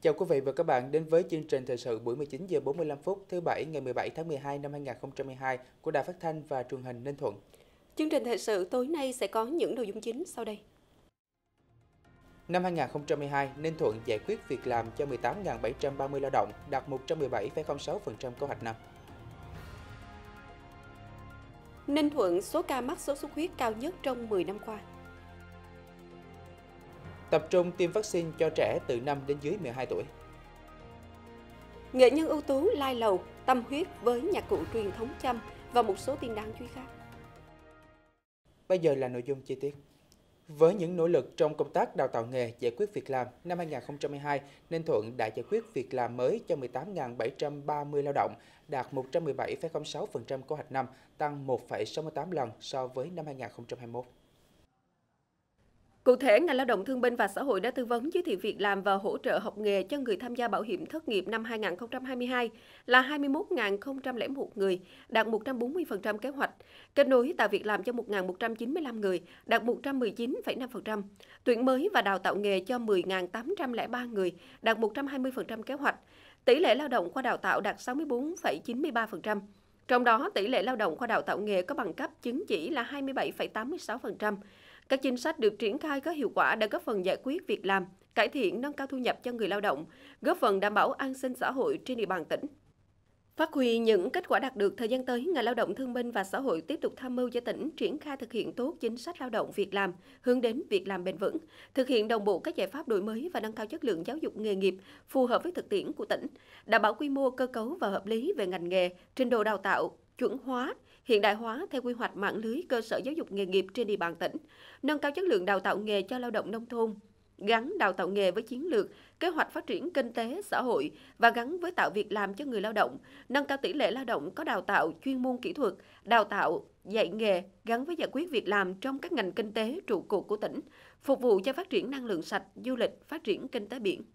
Chào quý vị và các bạn đến với chương trình thời sự buổi 19 giờ 45 phút thứ Bảy ngày 17 tháng 12 năm 2022 của Đài Phát thanh và Truyền hình Ninh Thuận. Chương trình thời sự tối nay sẽ có những nội dung chính sau đây. Năm 2022, Ninh Thuận giải quyết việc làm cho 18.730 lao động, đạt 117,06% kế hoạch năm. Ninh Thuận số ca mắc sốt xuất huyết cao nhất trong 10 năm qua. Tập trung tiêm vaccine cho trẻ từ 5 đến dưới 12 tuổi. Nghệ nhân ưu tú Lai Lầu tâm huyết với nhạc cụ truyền thống Chăm và một số tin đáng chú ý khác. Bây giờ là nội dung chi tiết. Với những nỗ lực trong công tác đào tạo nghề, giải quyết việc làm, năm 2022, Ninh Thuận đã giải quyết việc làm mới cho 18.730 lao động, đạt 117,06% kế hoạch năm, tăng 1,68 lần so với năm 2021. Cụ thể, ngành Lao động Thương binh và Xã hội đã tư vấn giới thiệu việc làm và hỗ trợ học nghề cho người tham gia bảo hiểm thất nghiệp năm 2022 là 21.001 người, đạt 140% kế hoạch. Kết nối tạo việc làm cho 1.195 người, đạt 119,5%. Tuyển mới và đào tạo nghề cho 10.803 người, đạt 120% kế hoạch. Tỷ lệ lao động qua đào tạo đạt 64,93%. Trong đó, tỷ lệ lao động qua đào tạo nghề có bằng cấp chứng chỉ là 27,86%. Các chính sách được triển khai có hiệu quả đã góp phần giải quyết việc làm, cải thiện nâng cao thu nhập cho người lao động, góp phần đảm bảo an sinh xã hội trên địa bàn tỉnh. Phát huy những kết quả đạt được, thời gian tới, ngành Lao động Thương binh và Xã hội tiếp tục tham mưu cho tỉnh triển khai thực hiện tốt chính sách lao động việc làm, hướng đến việc làm bền vững, thực hiện đồng bộ các giải pháp đổi mới và nâng cao chất lượng giáo dục nghề nghiệp phù hợp với thực tiễn của tỉnh, đảm bảo quy mô, cơ cấu và hợp lý về ngành nghề, trình độ đào tạo, chuẩn hóa, hiện đại hóa theo quy hoạch mạng lưới cơ sở giáo dục nghề nghiệp trên địa bàn tỉnh, nâng cao chất lượng đào tạo nghề cho lao động nông thôn, gắn đào tạo nghề với chiến lược, kế hoạch phát triển kinh tế, xã hội và gắn với tạo việc làm cho người lao động, nâng cao tỷ lệ lao động có đào tạo chuyên môn kỹ thuật, đào tạo, dạy nghề gắn với giải quyết việc làm trong các ngành kinh tế trụ cột của tỉnh, phục vụ cho phát triển năng lượng sạch, du lịch, phát triển kinh tế biển.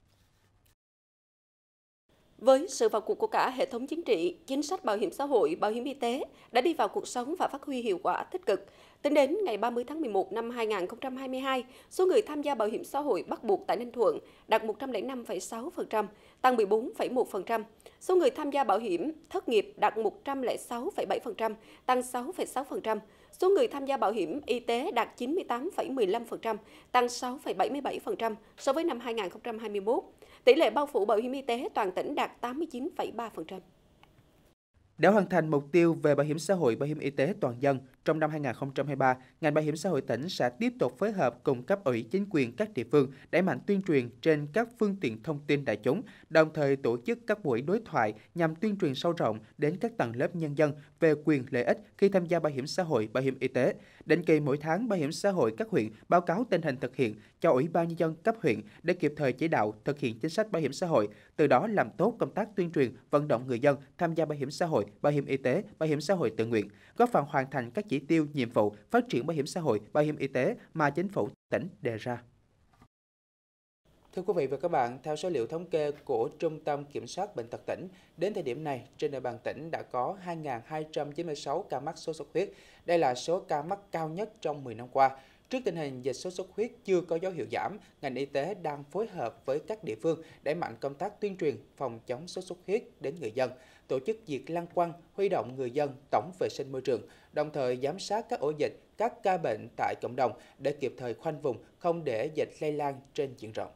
Với sự vào cuộc của cả hệ thống chính trị, chính sách bảo hiểm xã hội, bảo hiểm y tế đã đi vào cuộc sống và phát huy hiệu quả tích cực. Tính đến ngày 30 tháng 11 năm 2022, số người tham gia bảo hiểm xã hội bắt buộc tại Ninh Thuận đạt 105,6%, tăng 14,1%. Số người tham gia bảo hiểm thất nghiệp đạt 106,7%, tăng 6,6%. Số người tham gia bảo hiểm y tế đạt 98,15%, tăng 6,77% so với năm 2021. Tỷ lệ bao phủ bảo hiểm y tế toàn tỉnh đạt 89,3%. Để hoàn thành mục tiêu về bảo hiểm xã hội, bảo hiểm y tế toàn dân, trong năm 2023, ngành bảo hiểm xã hội tỉnh sẽ tiếp tục phối hợp cùng cấp ủy chính quyền các địa phương đẩy mạnh tuyên truyền trên các phương tiện thông tin đại chúng, đồng thời tổ chức các buổi đối thoại nhằm tuyên truyền sâu rộng đến các tầng lớp nhân dân về quyền lợi ích khi tham gia bảo hiểm xã hội, bảo hiểm y tế. Định kỳ mỗi tháng, bảo hiểm xã hội các huyện báo cáo tình hình thực hiện cho Ủy ban Nhân dân cấp huyện để kịp thời chỉ đạo thực hiện chính sách bảo hiểm xã hội, từ đó làm tốt công tác tuyên truyền, vận động người dân tham gia bảo hiểm xã hội, bảo hiểm y tế, bảo hiểm xã hội tự nguyện, góp phần hoàn thành các chỉ tiêu, nhiệm vụ phát triển bảo hiểm xã hội, bảo hiểm y tế mà chính phủ tỉnh đề ra. Thưa quý vị và các bạn, theo số liệu thống kê của Trung tâm Kiểm soát Bệnh tật tỉnh, đến thời điểm này, trên địa bàn tỉnh đã có 2.296 ca mắc sốt xuất huyết. Đây là số ca mắc cao nhất trong 10 năm qua. Trước tình hình dịch sốt xuất huyết chưa có dấu hiệu giảm, ngành y tế đang phối hợp với các địa phương đẩy mạnh công tác tuyên truyền phòng chống sốt xuất huyết đến người dân, tổ chức diệt lăng quăng, huy động người dân tổng vệ sinh môi trường, đồng thời giám sát các ổ dịch, các ca bệnh tại cộng đồng để kịp thời khoanh vùng, không để dịch lây lan trên diện rộng.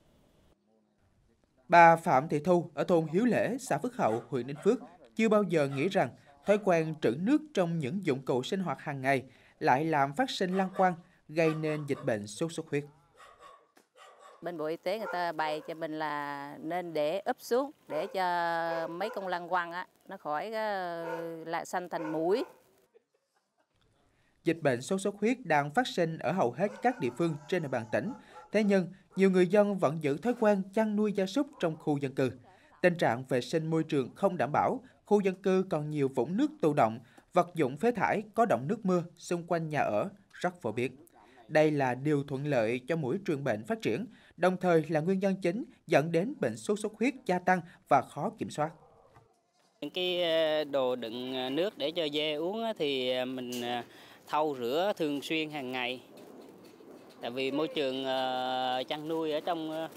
Bà Phạm Thị Thu ở thôn Hiếu Lễ, xã Phước Hậu, huyện Ninh Phước chưa bao giờ nghĩ rằng thói quen trữ nước trong những dụng cụ sinh hoạt hàng ngày lại làm phát sinh lăng quăng, gây nên dịch bệnh sốt xuất huyết. Bên Bộ Y tế người ta bày cho mình là nên để úp xuống để cho mấy con lăng quăng á nó khỏi lại xanh thành muỗi. Dịch bệnh sốt xuất huyết đang phát sinh ở hầu hết các địa phương trên địa bàn tỉnh. Thế nhưng, nhiều người dân vẫn giữ thói quen chăn nuôi gia súc trong khu dân cư. Tình trạng vệ sinh môi trường không đảm bảo, khu dân cư còn nhiều vũng nước tụ động, vật dụng phế thải có đọng nước mưa xung quanh nhà ở rất phổ biến. Đây là điều thuận lợi cho muỗi truyền bệnh phát triển, đồng thời là nguyên nhân chính dẫn đến bệnh sốt xuất huyết gia tăng và khó kiểm soát. Những cái đồ đựng nước để cho dê uống thì mình thau rửa thường xuyên hàng ngày. Tại vì môi trường chăn nuôi ở trong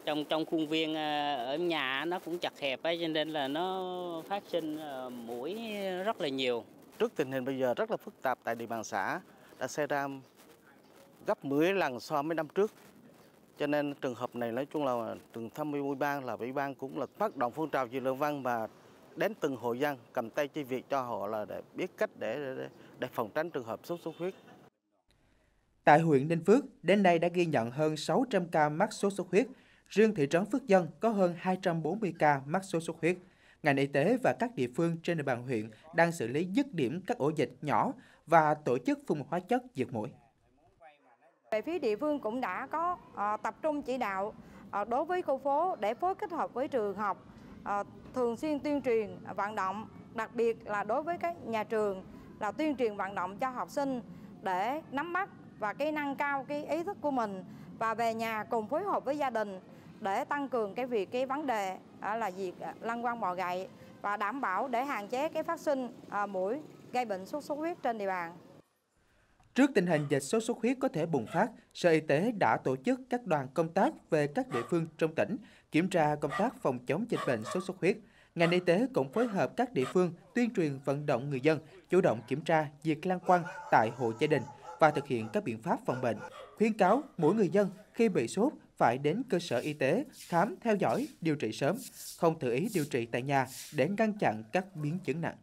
trong khuôn viên ở nhà nó cũng chật hẹp ấy, cho nên là nó phát sinh muỗi rất là nhiều. Trước tình hình bây giờ rất là phức tạp tại địa bàn xã đã xảy ra gấp 10 lần so với năm trước. Cho nên trường hợp này nói chung là trường tham mưu ủy ban là ủy ban cũng là phát động phong trào truyền lời văn và đến từng hộ dân cầm tay chỉ việc cho họ là để biết cách để phòng tránh trường hợp sốt xuất huyết. Tại huyện Ninh Phước, đến nay đã ghi nhận hơn 600 ca mắc sốt xuất huyết. Riêng thị trấn Phước Dân có hơn 240 ca mắc sốt xuất huyết. Ngành y tế và các địa phương trên địa bàn huyện đang xử lý dứt điểm các ổ dịch nhỏ và tổ chức phun hóa chất diệt muỗi. Về phía địa phương cũng đã có tập trung chỉ đạo đối với khu phố để phối kết hợp với trường học, thường xuyên tuyên truyền vận động, đặc biệt là đối với các nhà trường là tuyên truyền vận động cho học sinh để nắm bắt và nâng cao ý thức của mình, và về nhà cùng phối hợp với gia đình để tăng cường cái vấn đề là việc lăng quăng bọ gậy và đảm bảo để hạn chế phát sinh muỗi gây bệnh sốt xuất huyết trên địa bàn. Trước tình hình dịch sốt xuất huyết có thể bùng phát, Sở Y tế đã tổ chức các đoàn công tác về các địa phương trong tỉnh kiểm tra công tác phòng chống dịch bệnh sốt xuất huyết. Ngành y tế cũng phối hợp các địa phương tuyên truyền vận động người dân chủ động kiểm tra diệt lăng quăng tại hộ gia đình và thực hiện các biện pháp phòng bệnh. Khuyến cáo mỗi người dân khi bị sốt phải đến cơ sở y tế khám, theo dõi, điều trị sớm, không tự ý điều trị tại nhà để ngăn chặn các biến chứng nặng.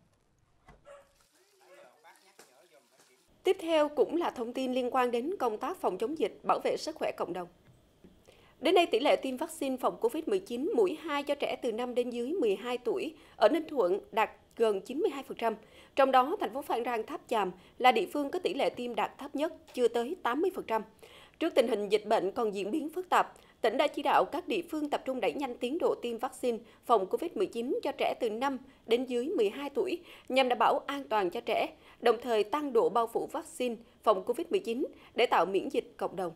Tiếp theo cũng là thông tin liên quan đến công tác phòng chống dịch, bảo vệ sức khỏe cộng đồng. Đến nay, tỷ lệ tiêm vaccine phòng COVID-19 mũi 2 cho trẻ từ 5 đến dưới 12 tuổi ở Ninh Thuận đạt gần 92%. Trong đó, thành phố Phan Rang Tháp Chàm là địa phương có tỷ lệ tiêm đạt thấp nhất, chưa tới 80%. Trước tình hình dịch bệnh còn diễn biến phức tạp, tỉnh đã chỉ đạo các địa phương tập trung đẩy nhanh tiến độ tiêm vaccine phòng COVID-19 cho trẻ từ 5 đến dưới 12 tuổi nhằm đảm bảo an toàn cho trẻ, đồng thời tăng độ bao phủ vaccine phòng COVID-19 để tạo miễn dịch cộng đồng.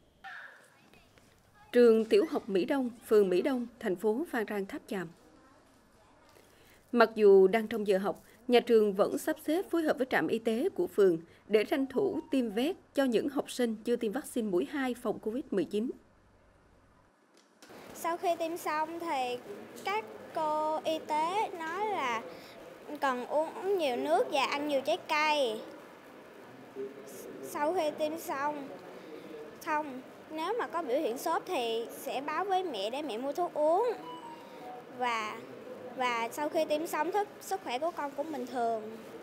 Trường Tiểu học Mỹ Đông, phường Mỹ Đông, thành phố Phan Rang Tháp Chàm. Mặc dù đang trong giờ học, nhà trường vẫn sắp xếp phối hợp với trạm y tế của phường để tranh thủ tiêm vét cho những học sinh chưa tiêm vaccine mũi 2 phòng COVID-19. Sau khi tiêm xong thì các cô y tế nói là cần uống nhiều nước và ăn nhiều trái cây. Sau khi tiêm xong, nếu mà có biểu hiện sốt thì sẽ báo với mẹ để mẹ mua thuốc uống. Và sau khi tiêm xong, sức khỏe của con cũng bình thường.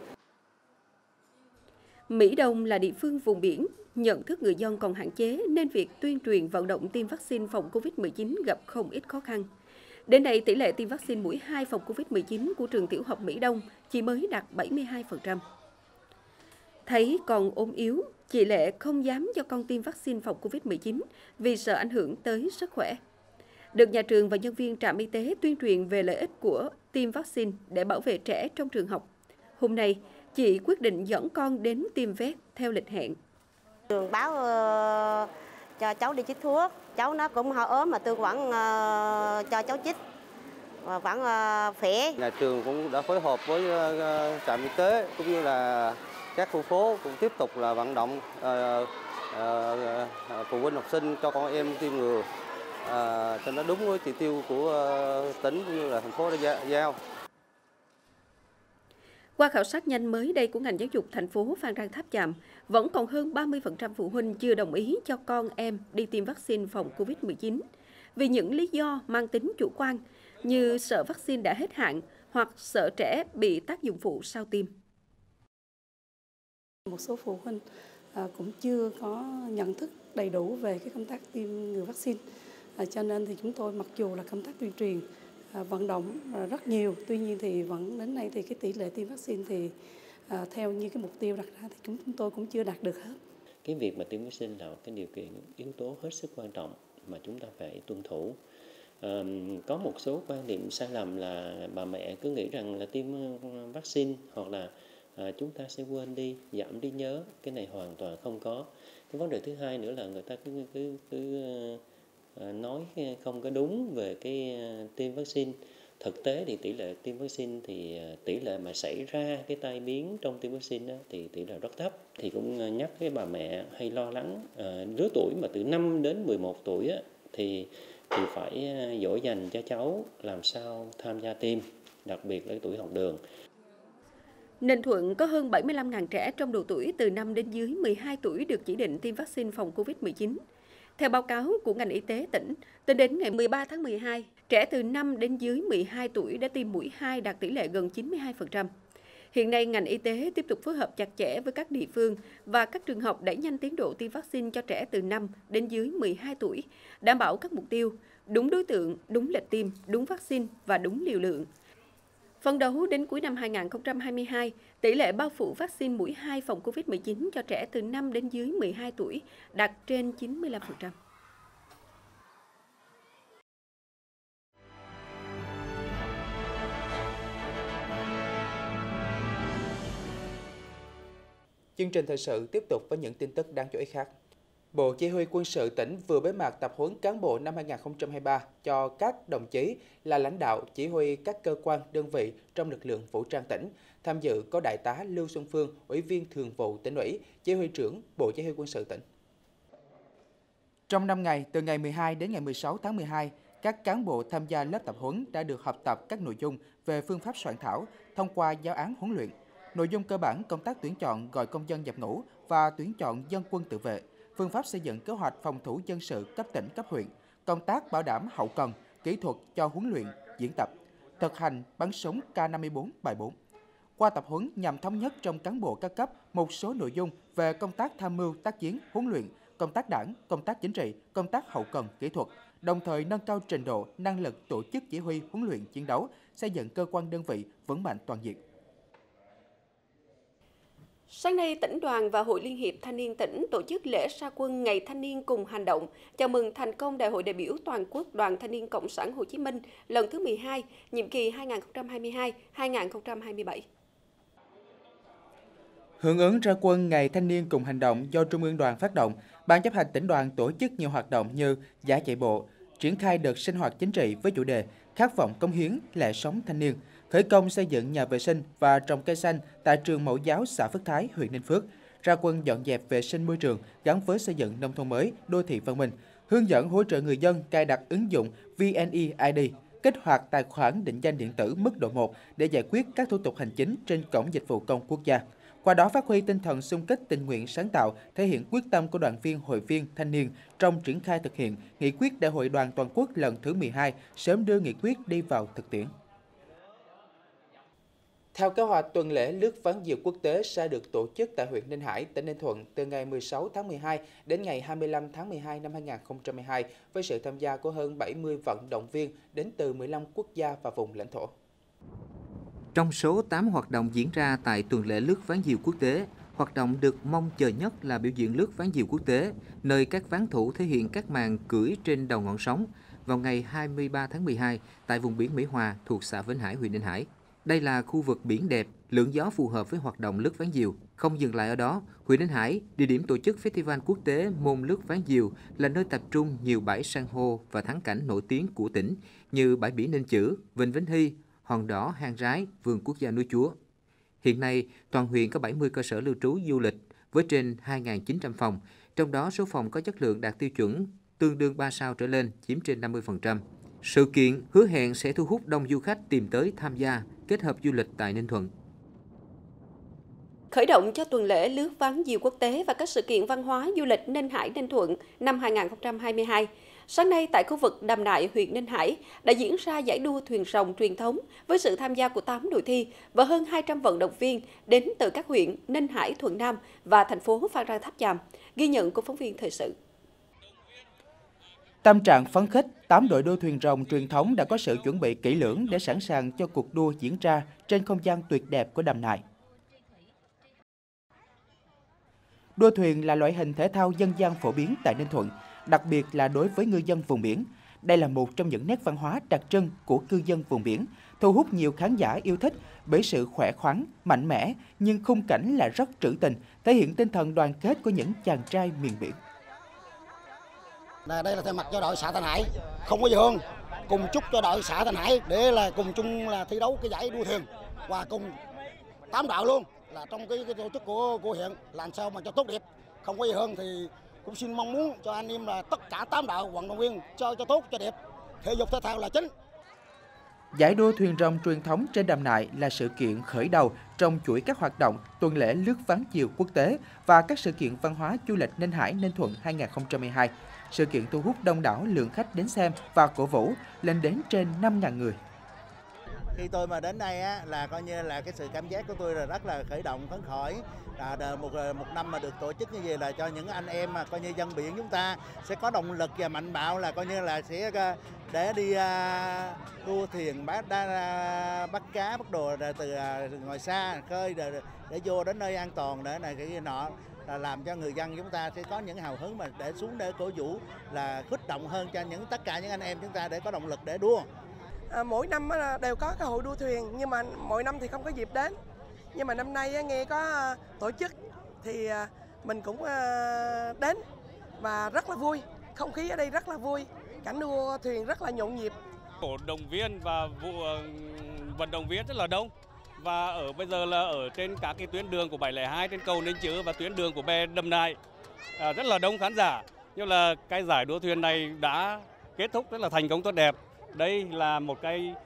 Mỹ Đông là địa phương vùng biển, nhận thức người dân còn hạn chế nên việc tuyên truyền vận động tiêm vaccine phòng COVID-19 gặp không ít khó khăn. Đến nay, tỷ lệ tiêm vaccine mũi 2 phòng COVID-19 của trường Tiểu học Mỹ Đông chỉ mới đạt 72%. Thấy còn ốm yếu, chị Lệ không dám cho con tiêm vaccine phòng COVID-19 vì sợ ảnh hưởng tới sức khỏe. Được nhà trường và nhân viên trạm y tế tuyên truyền về lợi ích của tiêm vaccine để bảo vệ trẻ trong trường học. Hôm nay, chị quyết định dẫn con đến tiêm vét theo lịch hẹn. Trường báo cho cháu đi chích thuốc, cháu nó cũng hơi ốm mà tôi vẫn cho cháu chích và vẫn khỏe. Nhà trường cũng đã phối hợp với trạm y tế cũng như là các khu phố cũng tiếp tục là vận động phụ huynh học sinh cho con em tiêm ngừa cho nó đúng với chỉ tiêu của tỉnh cũng như là thành phố đã giao. Qua khảo sát nhanh mới đây của ngành giáo dục thành phố Phan Rang Tháp Chàm, vẫn còn hơn 30% phụ huynh chưa đồng ý cho con em đi tiêm vaccine phòng COVID-19 vì những lý do mang tính chủ quan như sợ vaccine đã hết hạn hoặc sợ trẻ bị tác dụng phụ sau tiêm. Một số phụ huynh cũng chưa có nhận thức đầy đủ về cái công tác tiêm ngừa vaccine, cho nên thì chúng tôi mặc dù là công tác tuyên truyền vận động rất nhiều, tuy nhiên thì vẫn đến nay thì cái tỷ lệ tiêm vaccine thì theo như cái mục tiêu đặt ra thì chúng tôi cũng chưa đạt được hết. Cái việc mà tiêm vaccine là cái điều kiện yếu tố hết sức quan trọng mà chúng ta phải tuân thủ. Có một số quan điểm sai lầm là bà mẹ cứ nghĩ rằng là tiêm vaccine hoặc là chúng ta sẽ quên đi, giảm đi nhớ, cái này hoàn toàn không có. Cái vấn đề thứ hai nữa là người ta cứ nói không có đúng về cái tiêm vaccine. Thực tế thì tỷ lệ tiêm vaccine thì tỷ lệ mà xảy ra cái tai biến trong tiêm vaccine đó, thì tỷ lệ rất thấp. Thì cũng nhắc cái bà mẹ hay lo lắng lứa tuổi mà từ 5 đến 11 tuổi á, thì thì phải dỗ dành cho cháu làm sao tham gia tiêm, đặc biệt là tuổi học đường. Ninh Thuận có hơn 75.000 trẻ trong độ tuổi từ 5 đến dưới 12 tuổi được chỉ định tiêm vaccine phòng COVID-19. Theo báo cáo của ngành y tế tỉnh, tính đến ngày 13 tháng 12, trẻ từ 5 đến dưới 12 tuổi đã tiêm mũi 2 đạt tỷ lệ gần 92%. Hiện nay, ngành y tế tiếp tục phối hợp chặt chẽ với các địa phương và các trường học đẩy nhanh tiến độ tiêm vaccine cho trẻ từ 5 đến dưới 12 tuổi, đảm bảo các mục tiêu, đúng đối tượng, đúng lịch tiêm, đúng vaccine và đúng liều lượng. Phấn đấu đến cuối năm 2022, tỷ lệ bao phủ vaccine mũi 2 phòng COVID-19 cho trẻ từ 5 đến dưới 12 tuổi đạt trên 95%. Chương trình thời sự tiếp tục với những tin tức đáng chú ý khác. Bộ Chỉ huy Quân sự tỉnh vừa bế mạc tập huấn cán bộ năm 2023 cho các đồng chí là lãnh đạo chỉ huy các cơ quan, đơn vị trong lực lượng vũ trang tỉnh. Tham dự có Đại tá Lưu Xuân Phương, Ủy viên Thường vụ Tỉnh ủy, Chỉ huy trưởng Bộ Chỉ huy Quân sự tỉnh. Trong 5 ngày, từ ngày 12 đến ngày 16 tháng 12, các cán bộ tham gia lớp tập huấn đã được học tập các nội dung về phương pháp soạn thảo thông qua giáo án huấn luyện. Nội dung cơ bản công tác tuyển chọn gọi công dân nhập ngũ và tuyển chọn dân quân tự vệ, phương pháp xây dựng kế hoạch phòng thủ dân sự cấp tỉnh, cấp huyện, công tác bảo đảm hậu cần, kỹ thuật cho huấn luyện, diễn tập, thực hành bắn súng K54 bài 4. Qua tập huấn nhằm thống nhất trong cán bộ các cấp một số nội dung về công tác tham mưu tác chiến, huấn luyện, công tác đảng, công tác chính trị, công tác hậu cần, kỹ thuật, đồng thời nâng cao trình độ, năng lực tổ chức chỉ huy, huấn luyện, chiến đấu, xây dựng cơ quan đơn vị vững mạnh toàn diện. Sáng nay, Tỉnh đoàn và Hội Liên hiệp Thanh niên tỉnh tổ chức lễ ra quân Ngày Thanh niên cùng hành động, chào mừng thành công Đại hội đại biểu toàn quốc Đoàn Thanh niên Cộng sản Hồ Chí Minh lần thứ 12, nhiệm kỳ 2022-2027. Hưởng ứng ra quân Ngày Thanh niên cùng hành động do Trung ương Đoàn phát động, Ban chấp hành Tỉnh đoàn tổ chức nhiều hoạt động như giải chạy bộ, triển khai đợt sinh hoạt chính trị với chủ đề Khát vọng cống hiến, lẽ sống thanh niên, khởi công xây dựng nhà vệ sinh và trồng cây xanh tại trường mẫu giáo xã Phước Thái, huyện Ninh Phước, ra quân dọn dẹp vệ sinh môi trường gắn với xây dựng nông thôn mới, đô thị văn minh, hướng dẫn hỗ trợ người dân cài đặt ứng dụng VNeID, kích hoạt tài khoản định danh điện tử mức độ 1 để giải quyết các thủ tục hành chính trên Cổng Dịch vụ Công Quốc gia. Qua đó phát huy tinh thần xung kích tình nguyện sáng tạo, thể hiện quyết tâm của đoàn viên, hội viên, thanh niên trong triển khai thực hiện nghị quyết Đại hội Đoàn toàn quốc lần thứ 12, sớm đưa nghị quyết đi vào thực tiễn. Theo kế hoạch, tuần lễ lướt ván diều quốc tế sẽ được tổ chức tại huyện Ninh Hải, tỉnh Ninh Thuận từ ngày 16 tháng 12 đến ngày 25 tháng 12 năm 2022 với sự tham gia của hơn 70 vận động viên đến từ 15 quốc gia và vùng lãnh thổ. Trong số 8 hoạt động diễn ra tại tuần lễ lướt ván diều quốc tế, hoạt động được mong chờ nhất là biểu diễn lướt ván diều quốc tế, nơi các ván thủ thể hiện các màn cưỡi trên đầu ngọn sóng vào ngày 23 tháng 12 tại vùng biển Mỹ Hòa thuộc xã Vĩnh Hải, huyện Ninh Hải. Đây là khu vực biển đẹp, lượng gió phù hợp với hoạt động lướt ván diều. Không dừng lại ở đó, huyện Ninh Hải, địa điểm tổ chức Festival quốc tế môn lướt ván diều, là nơi tập trung nhiều bãi san hô và thắng cảnh nổi tiếng của tỉnh như bãi biển Ninh Chữ, Vịnh Vĩnh Hy, Hòn Đỏ, Hang Rái, Vườn Quốc gia Núi Chúa. Hiện nay, toàn huyện có 70 cơ sở lưu trú du lịch với trên 2.900 phòng, trong đó số phòng có chất lượng đạt tiêu chuẩn tương đương 3 sao trở lên chiếm trên 50%. Sự kiện hứa hẹn sẽ thu hút đông du khách tìm tới tham gia, kết hợp du lịch tại Ninh Thuận. Khởi động cho tuần lễ lướt ván diều quốc tế và các sự kiện văn hóa du lịch Ninh Hải Ninh Thuận năm 2022. Sáng nay tại khu vực Đầm Nại, huyện Ninh Hải đã diễn ra giải đua thuyền rồng truyền thống với sự tham gia của 8 đội thi và hơn 200 vận động viên đến từ các huyện Ninh Hải, Thuận Nam và thành phố Phan Rang Tháp Chàm. Ghi nhận của phóng viên thời sự. Tâm trạng phấn khích, 8 đội đua thuyền rồng truyền thống đã có sự chuẩn bị kỹ lưỡng để sẵn sàng cho cuộc đua diễn ra trên không gian tuyệt đẹp của Đầm Nại. Đua thuyền là loại hình thể thao dân gian phổ biến tại Ninh Thuận, đặc biệt là đối với ngư dân vùng biển. Đây là một trong những nét văn hóa đặc trưng của cư dân vùng biển, thu hút nhiều khán giả yêu thích bởi sự khỏe khoắn, mạnh mẽ, nhưng khung cảnh là rất trữ tình, thể hiện tinh thần đoàn kết của những chàng trai miền biển. Đây là thay mặt cho đội xã Thanh Hải, không có gì hơn, cùng chúc cho đội xã Thanh Hải để là cùng chung là thi đấu cái giải đua thuyền và cùng 8 đạo luôn là trong cái tổ chức của huyện làm sao mà cho tốt đẹp, không có gì hơn thì cũng xin mong muốn cho anh em là tất cả 8 đạo vận động viên chơi cho tốt cho đẹp, thể dục thể thao là chính. Giải đua thuyền rồng truyền thống trên đầm nại là sự kiện khởi đầu trong chuỗi các hoạt động tuần lễ lướt ván diều quốc tế và các sự kiện văn hóa du lịch Ninh Hải Ninh Thuận 2012. Sự kiện thu hút đông đảo lượng khách đến xem và cổ vũ lên đến trên 5.000 người. Khi tôi mà đến đây á, là coi như là cái sự cảm giác của tôi là rất là khởi động phấn khởi. Một năm mà được tổ chức như vậy là cho những anh em mà coi như dân biển chúng ta sẽ có động lực và mạnh bạo, là coi như là sẽ để đi đua thuyền bắt cá bắt đồ từ ngoài xa khơi để vô đến nơi an toàn để này cái nọ, là làm cho người dân chúng ta sẽ có những hào hứng mà để xuống để cổ vũ, là kích động hơn cho tất cả những anh em chúng ta để có động lực để đua. Mỗi năm đều có cái hội đua thuyền, nhưng mà mỗi năm thì không có dịp đến. Nhưng mà năm nay nghe có tổ chức thì mình cũng đến và rất là vui. Không khí ở đây rất là vui, cảnh đua thuyền rất là nhộn nhịp. Cổ động viên và vận động viên rất là đông. Và bây giờ là ở trên các cái tuyến đường của 702 trên cầu Ninh Chữ và tuyến đường của bè Đầm Nại rất là đông khán giả. Nhưng là cái giải đua thuyền này đã kết thúc rất là thành công tốt đẹp. Đây là một cái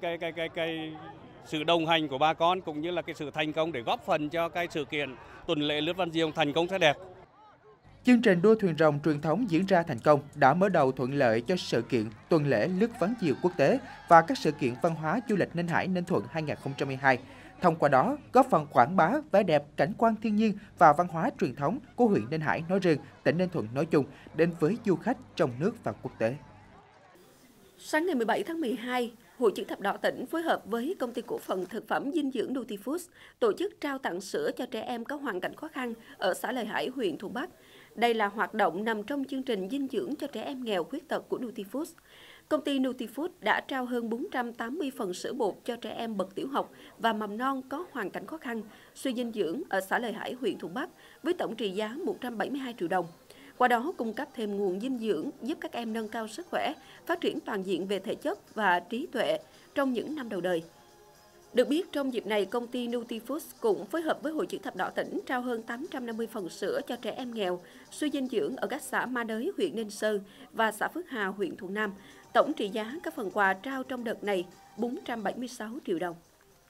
sự đồng hành của bà con cũng như là cái sự thành công để góp phần cho cái sự kiện tuần lễ lướt ván diều thành công tốt đẹp. Chương trình đua thuyền rồng truyền thống diễn ra thành công đã mở đầu thuận lợi cho sự kiện tuần lễ lướt ván diều quốc tế và các sự kiện văn hóa du lịch Ninh Hải Ninh Thuận 2012. Thông qua đó, góp phần quảng bá vẻ đẹp cảnh quan thiên nhiên và văn hóa truyền thống của huyện Ninh Hải nói riêng, tỉnh Ninh Thuận nói chung đến với du khách trong nước và quốc tế. Sáng ngày 17 tháng 12, Hội Chữ thập đỏ tỉnh phối hợp với Công ty cổ phần thực phẩm dinh dưỡng Nutifoods tổ chức trao tặng sữa cho trẻ em có hoàn cảnh khó khăn ở xã Lợi Hải, huyện Thuận Bắc. Đây là hoạt động nằm trong chương trình dinh dưỡng cho trẻ em nghèo khuyết tật của Nutifoods. Công ty Nutifoods đã trao hơn 480 phần sữa bột cho trẻ em bậc tiểu học và mầm non có hoàn cảnh khó khăn, suy dinh dưỡng ở xã Lợi Hải, huyện Thuận Bắc với tổng trị giá 172 triệu đồng. Qua đó cung cấp thêm nguồn dinh dưỡng giúp các em nâng cao sức khỏe, phát triển toàn diện về thể chất và trí tuệ trong những năm đầu đời. Được biết, trong dịp này, công ty Nutifoods cũng phối hợp với Hội Chữ thập đỏ tỉnh trao hơn 850 phần sữa cho trẻ em nghèo, suy dinh dưỡng ở các xã Ma Đới, huyện Ninh Sơn và xã Phước Hà, huyện Thuận Nam. Tổng trị giá các phần quà trao trong đợt này 476 triệu đồng.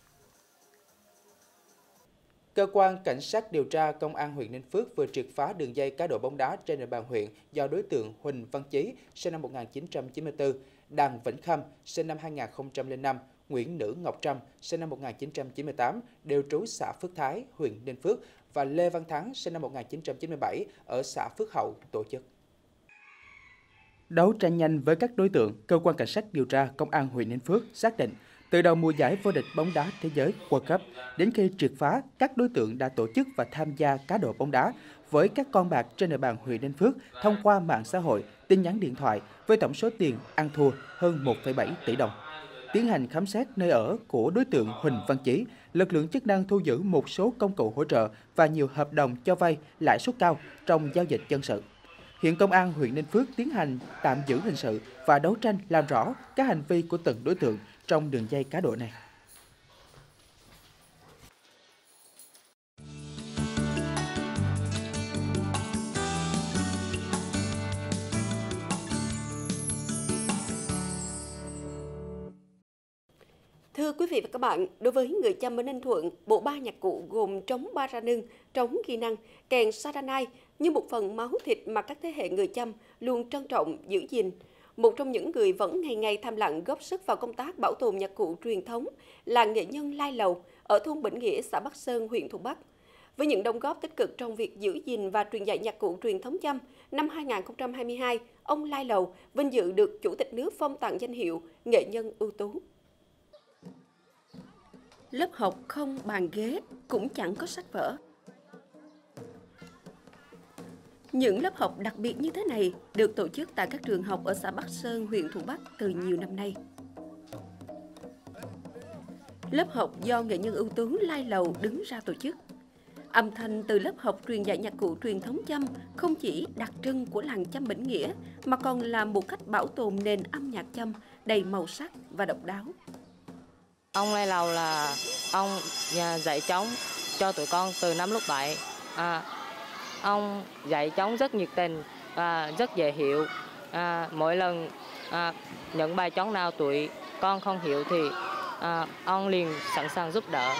Cơ quan Cảnh sát điều tra Công an huyện Ninh Phước vừa triệt phá đường dây cá độ bóng đá trên địa bàn huyện do đối tượng Huỳnh Văn Chí, sinh năm 1994, Đặng Vĩnh Khâm, sinh năm 2005, Nguyễn Nữ Ngọc Trâm, sinh năm 1998, đều trú xã Phước Thái, huyện Ninh Phước và Lê Văn Thắng, sinh năm 1997, ở xã Phước Hậu tổ chức. Đấu tranh nhanh với các đối tượng, Cơ quan Cảnh sát điều tra Công an huyện Ninh Phước xác định từ đầu mùa giải vô địch bóng đá thế giới World Cup đến khi triệt phá, các đối tượng đã tổ chức và tham gia cá độ bóng đá với các con bạc trên địa bàn huyện Ninh Phước thông qua mạng xã hội, tin nhắn điện thoại với tổng số tiền ăn thua hơn 1,7 tỷ đồng. Tiến hành khám xét nơi ở của đối tượng Huỳnh Văn Chí, lực lượng chức năng thu giữ một số công cụ hỗ trợ và nhiều hợp đồng cho vay lãi suất cao trong giao dịch dân sự. Hiện Công an huyện Ninh Phước tiến hành tạm giữ hình sự và đấu tranh làm rõ các hành vi của từng đối tượng trong đường dây cá độ này. Thưa quý vị và các bạn, đối với người Chăm ở Ninh Thuận, bộ ba nhạc cụ gồm trống ba ra nưng, trống ghi năng, kèn saranai như một phần máu thịt mà các thế hệ người Chăm luôn trân trọng, giữ gìn. Một trong những người vẫn ngày ngày thầm lặng góp sức vào công tác bảo tồn nhạc cụ truyền thống là nghệ nhân Lai Lầu ở thôn Bỉnh Nghĩa, xã Bắc Sơn, huyện Thuận Bắc. Với những đóng góp tích cực trong việc giữ gìn và truyền dạy nhạc cụ truyền thống Chăm, năm 2022, ông Lai Lầu vinh dự được Chủ tịch nước phong tặng danh hiệu nghệ nhân ưu tú. Lớp học không bàn ghế, cũng chẳng có sách vở. Những lớp học đặc biệt như thế này được tổ chức tại các trường học ở xã Bắc Sơn, huyện Thuận Bắc từ nhiều năm nay. Lớp học do nghệ nhân ưu tú Lai Lầu đứng ra tổ chức. Âm thanh từ lớp học truyền dạy nhạc cụ truyền thống Chăm không chỉ đặc trưng của làng Chăm Bỉnh Nghĩa mà còn là một cách bảo tồn nền âm nhạc Chăm đầy màu sắc và độc đáo. Ông Lai Lầu là ông dạy trống cho tụi con từ năm lớp 7. Ông dạy cháu rất nhiệt tình và rất dễ hiểu. Mỗi lần những bài cháu nào tuổi con không hiểu thì ông liền sẵn sàng giúp đỡ.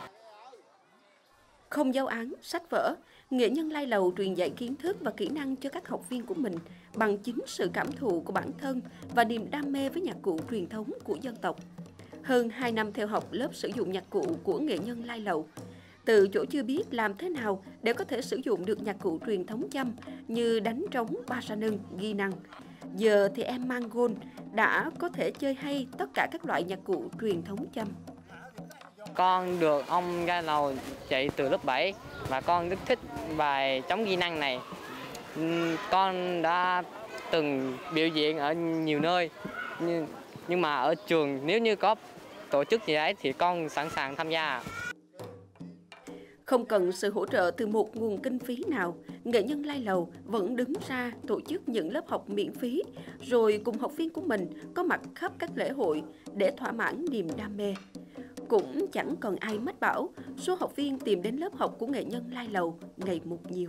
Không giao án, sách vở, nghệ nhân Lai Lầu truyền dạy kiến thức và kỹ năng cho các học viên của mình bằng chính sự cảm thụ của bản thân và niềm đam mê với nhạc cụ truyền thống của dân tộc. Hơn 2 năm theo học lớp sử dụng nhạc cụ của nghệ nhân Lai Lầu, từ chỗ chưa biết làm thế nào để có thể sử dụng được nhạc cụ truyền thống Chăm như đánh trống, ba sa nâng, ghi năng, giờ thì em Mang Gôn đã có thể chơi hay tất cả các loại nhạc cụ truyền thống Chăm. Con được ông Lai Lầu dạy từ lớp 7 và con rất thích bài trống ghi năng này. Con đã từng biểu diễn ở nhiều nơi, nhưng mà ở trường nếu như có tổ chức gì đấy thì con sẵn sàng tham gia. Không cần sự hỗ trợ từ một nguồn kinh phí nào, nghệ nhân Lai Lầu vẫn đứng ra tổ chức những lớp học miễn phí, rồi cùng học viên của mình có mặt khắp các lễ hội để thỏa mãn niềm đam mê. Cũng chẳng còn ai mách bảo, số học viên tìm đến lớp học của nghệ nhân Lai Lầu ngày một nhiều.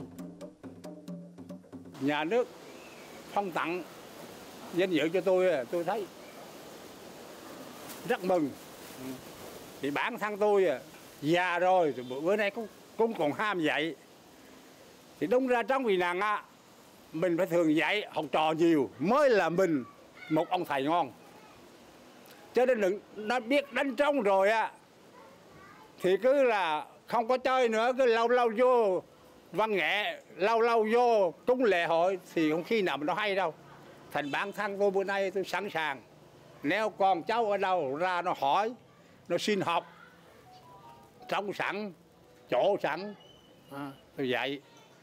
Nhà nước phong tặng danh dự cho tôi thấy rất mừng. Thì bản thân tôi già rồi, bữa nay cũng còn ham dạy. Thì đúng ra trong vì nàng mình phải thường dạy học trò nhiều mới là mình một ông thầy ngon. Cho nên đừng nó biết đánh trống rồi thì cứ là không có chơi nữa, cứ lâu lâu vô văn nghệ, lâu lâu vô cúng lễ hội thì không khi nào mà nó hay đâu. Thành bản thân tôi bữa nay tôi sẵn sàng, nếu con cháu ở đâu ra nó hỏi, nó xin học, trống sẵn, chỗ sẵn, tôi dạy.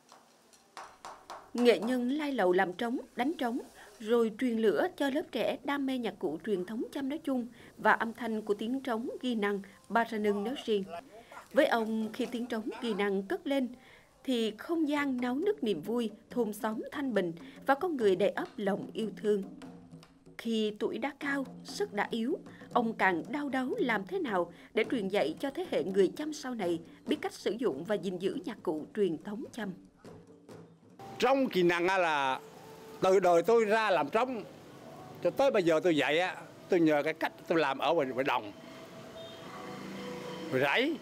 Nghệ nhân Lai Lầu làm trống, đánh trống, rồi truyền lửa cho lớp trẻ đam mê nhạc cụ truyền thống Chăm nói chung và âm thanh của tiếng trống ghi năng, ba sa nâng nói riêng. Với ông, khi tiếng trống ghi năng cất lên, thì không gian náo nức niềm vui, thôn xóm thanh bình và con người đầy ắp lòng yêu thương. Khi tuổi đã cao, sức đã yếu, ông càng đau đáu làm thế nào để truyền dạy cho thế hệ người Chăm sau này biết cách sử dụng và gìn giữ nhạc cụ truyền thống Chăm. Trống kỹ năng là từ đời tôi ra làm trống cho tới bây giờ tôi dạy tôi nhờ cái cách tôi làm ở ngoài đồng, rẫy.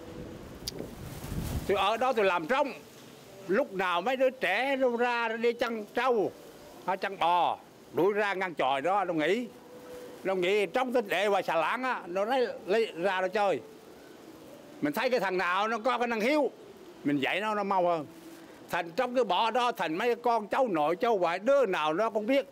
Tôi ở đó tôi làm trống, lúc nào mấy đứa trẻ nó ra nó đi chăn trâu, chăn bò, đuổi ra ngăn chòi đó, nó nghĩ trong tôi để ngoài xà lãng nó lấy ra nó chơi. Mình thấy cái thằng nào nó có cái năng hiếu, mình dạy nó mau hơn. Thành trong cái bỏ đó thành mấy con cháu nội cháu ngoại đứa nào nó cũng biết.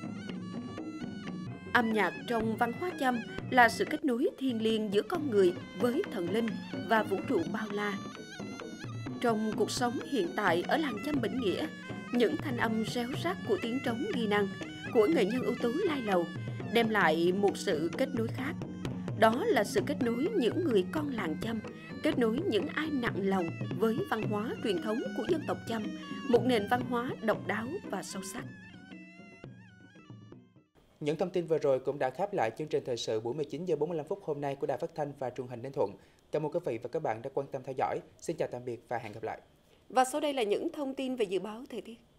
Âm nhạc trong văn hóa Chăm là sự kết nối thiêng liêng giữa con người với thần linh và vũ trụ bao la. Trong cuộc sống hiện tại ở làng Chăm Bỉnh Nghĩa, những thanh âm réo rắt của tiếng trống ghi năng của nghệ nhân ưu tú Lai Lầu đem lại một sự kết nối khác. Đó là sự kết nối những người con làng Chăm, kết nối những ai nặng lòng với văn hóa truyền thống của dân tộc Chăm, một nền văn hóa độc đáo và sâu sắc. Những thông tin vừa rồi cũng đã khép lại chương trình thời sự buổi 19 giờ 45 phút hôm nay của Đài Phát thanh và Truyền hình Ninh Thuận. Cảm ơn quý vị và các bạn đã quan tâm theo dõi. Xin chào tạm biệt và hẹn gặp lại. Và sau đây là những thông tin về dự báo thời tiết.